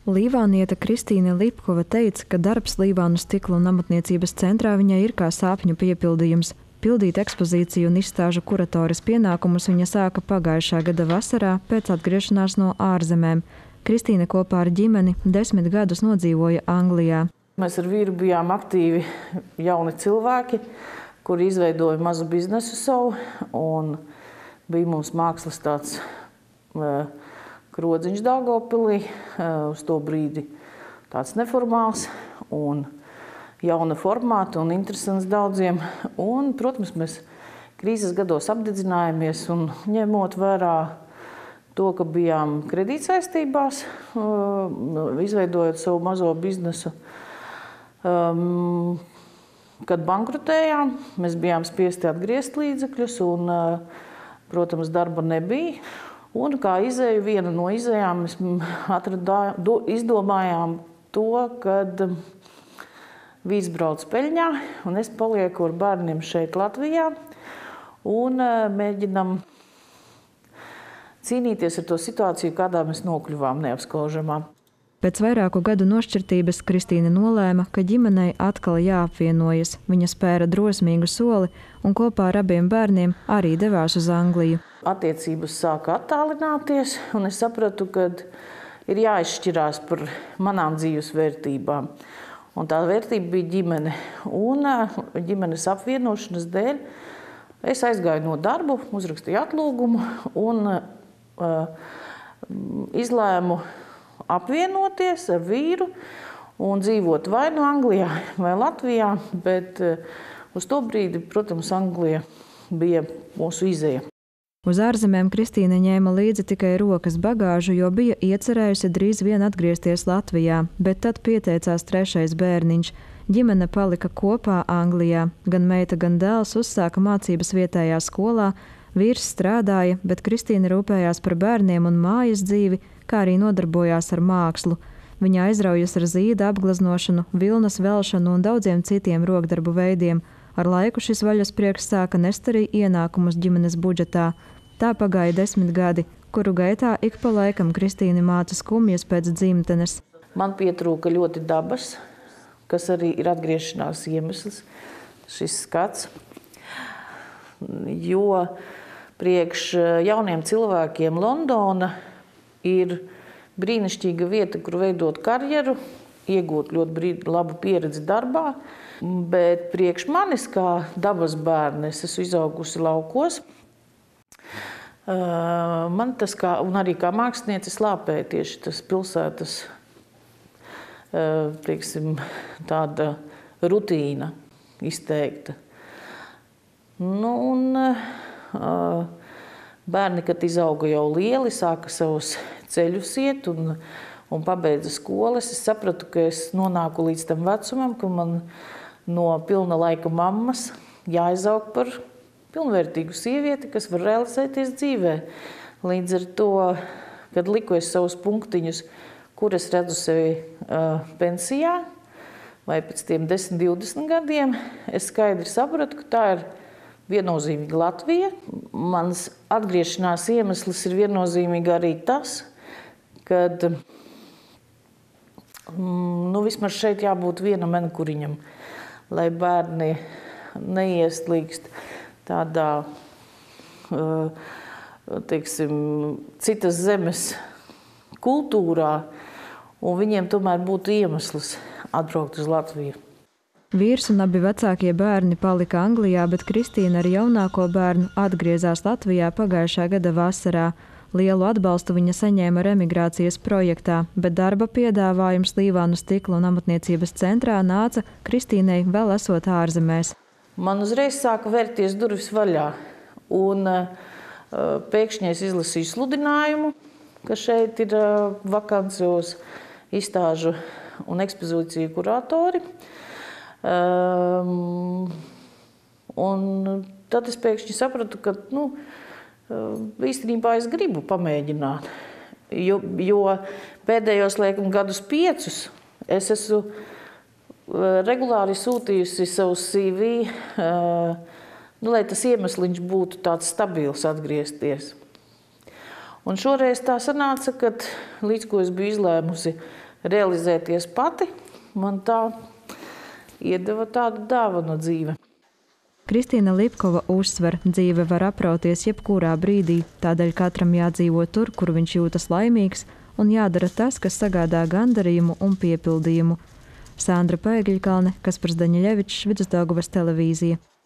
Līvāniete Kristīne Lipkova teica, ka darbs Līvānu stikla un amatniecības centrā viņai ir kā sāpņu piepildījums. Pildīt ekspozīciju un izstāžu kuratoras pienākumus viņa sāka pagājušā gada vasarā pēc atgriešanās no ārzemēm. Kristīne kopā ar ģimeni 10 gadus nodzīvoja Anglijā. Mēs ar vīru bijām aktīvi jauni cilvēki, kuri izveidoja mazu biznesu savu, un bija mums mākslas tāds krodziņš Daugavpilī, uz to brīdi tāds neformāls un jauna formāta un interesants daudziem. Un, protams, mēs krīzes gados apdedzinājāmies un ņemot vērā to, ka bijām kredītsaistībās, izveidojot savu mazo biznesu. Kad bankrotējām, mēs bijām spiesti atgriezt līdzekļus un, protams, darba nebija. Un kā izēju, viena no izējām mēs izdomājām to, kad vīrs brauc peļņā un es palieku ar bērniem šeit Latvijā un mēģinam cīnīties ar to situāciju, kādā mēs nokļuvām neapskaužamā. Pēc vairāku gadu nošķirtības Kristīne nolēma, ka ģimenei atkal jāapvienojas. Viņa spēra drosmīgu soli un kopā ar abiem bērniem arī devās uz Angliju. Attiecības sāka attālināties, un es sapratu, ka ir jāizšķirās par manām dzīves vērtībām. Un tā vērtība bija ģimene. Un ģimenes apvienošanas dēļ es aizgāju no darbu, uzrakstīju atlūgumu un izlēmu apvienoties ar vīru un dzīvot vai no Anglijā vai Latvijā, bet uz to brīdi, protams, Anglija bija mūsu izēja. Uz ārzemēm Kristīne ņēma līdzi tikai rokas bagāžu, jo bija iecerējusi drīz vien atgriezties Latvijā, bet tad pieteicās 3. bērniņš. Ģimene palika kopā Anglijā. Gan meita, gan dēls uzsāka mācības vietējā skolā, vīrs strādāja, bet Kristīne rūpējās par bērniem un mājas dzīvi, kā arī nodarbojās ar mākslu. Viņa aizraujas ar zīda apgleznošanu, vilnas velšanu un daudziem citiem rokdarbu veidiem. Ar laiku šis vaļasprieks sāka nest arī ienākumus ģimenes budžetā. Tā pagāja 10 gadi, kuru gaitā ik pa laikam Kristīne māca skumjas pēc dzimtenes. Man pietrūka ļoti dabas, kas arī ir atgriešanās iemesls, šis skats. Jo priekš jauniem cilvēkiem Londona ir brīnišķīga vieta, kur veidot karjeru, iegūt ļoti labu pieredzi darbā, bet priekš manis kā dabas bērni, es esmu izaugusi laukos, man tas un arī kā māksliniece slāpēja tieši tas pilsētas, teiksim, tāda rutīna izteikta. Nu, un bērni, kad izauga jau lieli, sāka savus ceļus iet un pabeidza skolas. Es sapratu, ka es nonāku līdz tam vecumam, ka man no pilna laika mammas jāizaug par pilnvērtīgu sievieti, kas var realizēties dzīvē. Līdz ar to, kad liku es savus punktiņus, kur es redzu sevi pensijā, vai pēc tiem 10-20 gadiem, es skaidri sapratu, ka tā ir viennozīmīgi Latvija. Mans atgriešanās iemesls ir viennozīmīgi arī tas, kad vismaz šeit jābūt vienam menkuriņam, lai bērni neieslīgst tādā, teiksim, citas zemes kultūrā, un viņiem tomēr būtu iemesls atbraukt uz Latviju. Vīrs un abi vecākie bērni palika Anglijā, bet Kristīne ar jaunāko bērnu atgriezās Latvijā pagājušā gada vasarā. Lielu atbalstu viņa saņēma emigrācijas projektā, bet darba piedāvājums Līvānu stikla un amatniecības centrā nāca Kristīnei vēl esot ārzemēs. Man uzreiz sāka vērties durvis vaļā, un pēkšņi es izlasīju sludinājumu, ka šeit ir vakance uz izstāžu un ekspozīciju kuratori. Un tad es pēkšņi sapratu, ka īstenībā es gribu pamēģināt, jo pēdējos gadus 5 es esmu regulāri sūtījusi savu CV, lai tas iemesliņš būtu tāds stabils atgriezties. Un šoreiz tā sanāca, ka līdz ko es biju izlēmusi realizēties pati, man tā iedeva tādu dāvanu dzīve. Kristīna Lipkova uzsver, dzīve var aprauties jebkurā brīdī, tādēļ katram jādzīvo tur, kur viņš jūtas laimīgs, un jādara tas, kas sagādā gandarījumu un piepildījumu. Sandra Paegļkalne, Kaspars Daņļevičs, Vidusdaugavas televīzija.